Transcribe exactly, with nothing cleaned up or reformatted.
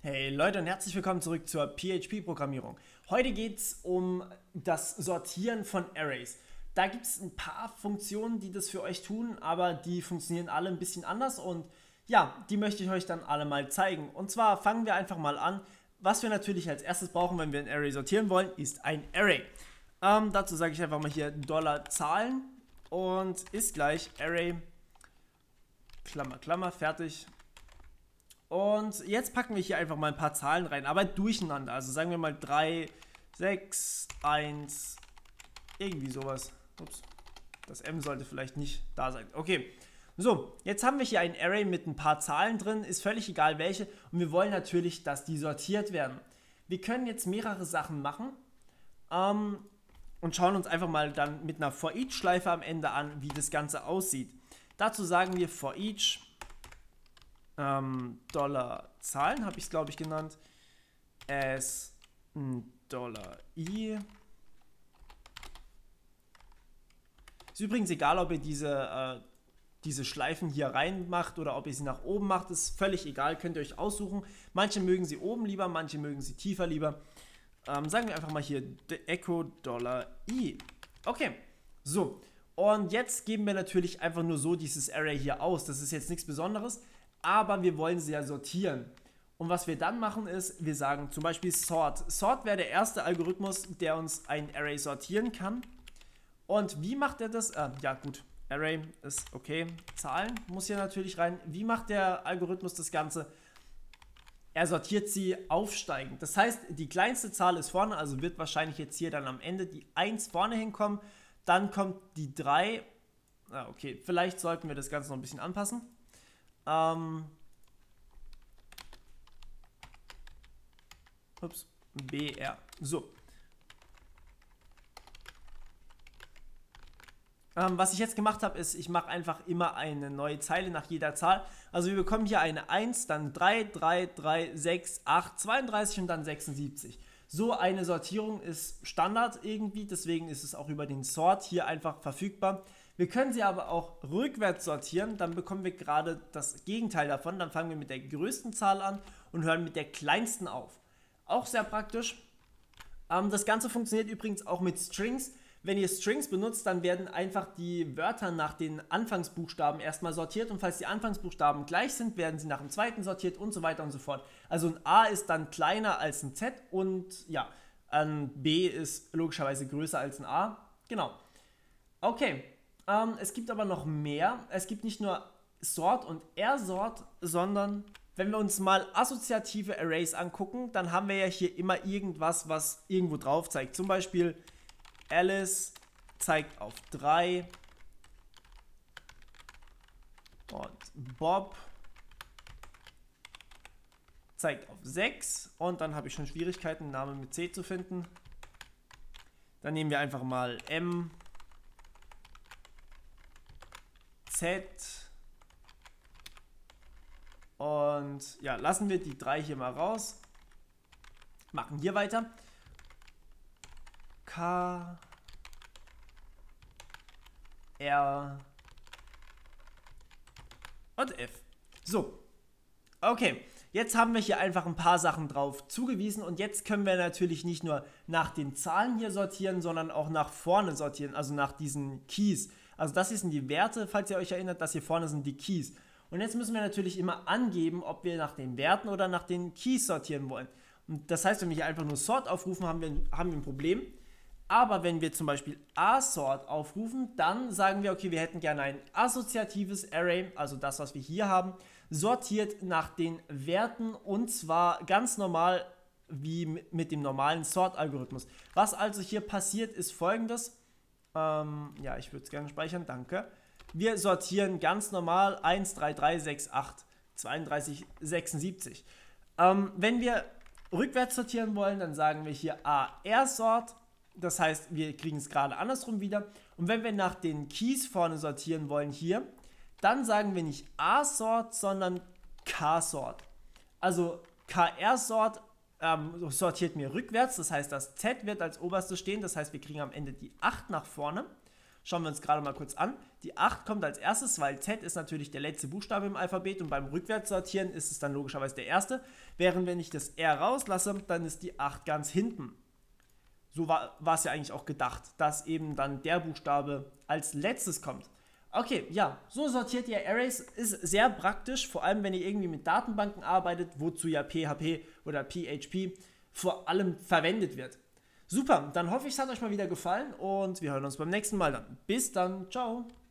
Hey Leute und herzlich willkommen zurück zur P H P-Programmierung. Heute geht es um das Sortieren von Arrays. Da gibt es ein paar Funktionen, die das für euch tun, aber die funktionieren alle ein bisschen anders und ja, die möchte ich euch dann alle mal zeigen. Und zwar fangen wir einfach mal an. Was wir natürlich als erstes brauchen, wenn wir ein Array sortieren wollen, ist ein Array. Ähm, dazu sage ich einfach mal hier Dollar Zahlen und ist gleich Array, Klammer, Klammer, fertig. Und jetzt packen wir hier einfach mal ein paar Zahlen rein, aber durcheinander. Also sagen wir mal drei, sechs, eins, irgendwie sowas. Ups, das M sollte vielleicht nicht da sein. Okay, so, jetzt haben wir hier ein Array mit ein paar Zahlen drin, ist völlig egal welche. Und wir wollen natürlich, dass die sortiert werden. Wir können jetzt mehrere Sachen machen ähm, und schauen uns einfach mal dann mit einer For-Each-Schleife am Ende an, wie das Ganze aussieht. Dazu sagen wir For-Each Ähm, Dollar Zahlen habe ich es glaube ich genannt, as Dollar I. Ist übrigens egal, ob ihr diese, äh, diese Schleifen hier rein macht oder ob ihr sie nach oben macht, ist völlig egal, könnt ihr euch aussuchen. Manche mögen sie oben lieber, manche mögen sie tiefer lieber. Ähm, sagen wir einfach mal hier Echo Dollar I. Okay, so. Und jetzt geben wir natürlich einfach nur so dieses Array hier aus. Das ist jetzt nichts Besonderes. Aber wir wollen sie ja sortieren. Und was wir dann machen ist, wir sagen zum Beispiel Sort. Sort wäre der erste Algorithmus, der uns ein Array sortieren kann. Und wie macht er das? Äh, ja gut, Array ist okay. Zahlen muss hier natürlich rein. Wie macht der Algorithmus das Ganze? Er sortiert sie aufsteigend. Das heißt, die kleinste Zahl ist vorne, also wird wahrscheinlich jetzt hier dann am Ende die eins vorne hinkommen. Dann kommt die drei. Ah, okay, vielleicht sollten wir das Ganze noch ein bisschen anpassen. Ähm, ups, B R. So. Ähm, was ich jetzt gemacht habe, ist, ich mache einfach immer eine neue Zeile nach jeder Zahl. Also wir bekommen hier eine eins, dann drei, drei, drei, sechs, acht, zweiunddreißig und dann sechsundsiebzig. So eine Sortierung ist Standard irgendwie, deswegen ist es auch über den Sort hier einfach verfügbar. Wir können sie aber auch rückwärts sortieren, dann bekommen wir gerade das Gegenteil davon. Dann fangen wir mit der größten Zahl an und hören mit der kleinsten auf. Auch sehr praktisch. Ähm, das Ganze funktioniert übrigens auch mit Strings. Wenn ihr Strings benutzt, dann werden einfach die Wörter nach den Anfangsbuchstaben erstmal sortiert und falls die Anfangsbuchstaben gleich sind, werden sie nach dem zweiten sortiert und so weiter und so fort. Also ein A ist dann kleiner als ein Z und ja, ein B ist logischerweise größer als ein A. Genau. Okay. Ähm, es gibt aber noch mehr. Es gibt nicht nur Sort und R-Sort, sondern wenn wir uns mal assoziative Arrays angucken, dann haben wir ja hier immer irgendwas, was irgendwo drauf zeigt. Zum Beispiel Alice zeigt auf drei und Bob zeigt auf sechs und dann habe ich schon Schwierigkeiten, einen Namen mit C zu finden. Dann nehmen wir einfach mal M, Z und ja, lassen wir die drei hier mal raus. Machen hier weiter. K, R und F. So, okay. Jetzt haben wir hier einfach ein paar Sachen drauf zugewiesen und jetzt können wir natürlich nicht nur nach den Zahlen hier sortieren, sondern auch nach vorne sortieren, also nach diesen Keys. Also das hier sind die Werte, falls ihr euch erinnert, das hier vorne sind die Keys. Und jetzt müssen wir natürlich immer angeben, ob wir nach den Werten oder nach den Keys sortieren wollen. Und das heißt, wenn wir hier einfach nur Sort aufrufen, haben wir, haben wir ein Problem. Aber wenn wir zum Beispiel A-Sort aufrufen, dann sagen wir, okay, wir hätten gerne ein assoziatives Array, also das, was wir hier haben, sortiert nach den Werten und zwar ganz normal wie mit dem normalen Sort-Algorithmus. Was also hier passiert, ist folgendes. Ähm, ja, ich würde es gerne speichern, danke. Wir sortieren ganz normal eins, drei, drei, sechs, acht, zweiunddreißig, sechsundsiebzig. Ähm, wenn wir rückwärts sortieren wollen, dann sagen wir hier A R-Sort. Das heißt, wir kriegen es gerade andersrum wieder. Und wenn wir nach den Keys vorne sortieren wollen hier, dann sagen wir nicht A-Sort, sondern K-Sort. Also K R-Sort ähm, sortiert mir rückwärts, das heißt, das Z wird als oberstes stehen, das heißt, wir kriegen am Ende die acht nach vorne. Schauen wir uns gerade mal kurz an. die acht kommt als erstes, weil Z ist natürlich der letzte Buchstabe im Alphabet und beim Rückwärtssortieren ist es dann logischerweise der erste. Während wenn ich das R rauslasse, dann ist die acht ganz hinten. So war es ja eigentlich auch gedacht, dass eben dann der Buchstabe als letztes kommt. Okay, ja, so sortiert ihr Arrays, ist sehr praktisch, vor allem wenn ihr irgendwie mit Datenbanken arbeitet, wozu ja P H P oder P H P vor allem verwendet wird. Super, dann hoffe ich, es hat euch mal wieder gefallen und wir hören uns beim nächsten Mal dann. Bis dann, ciao!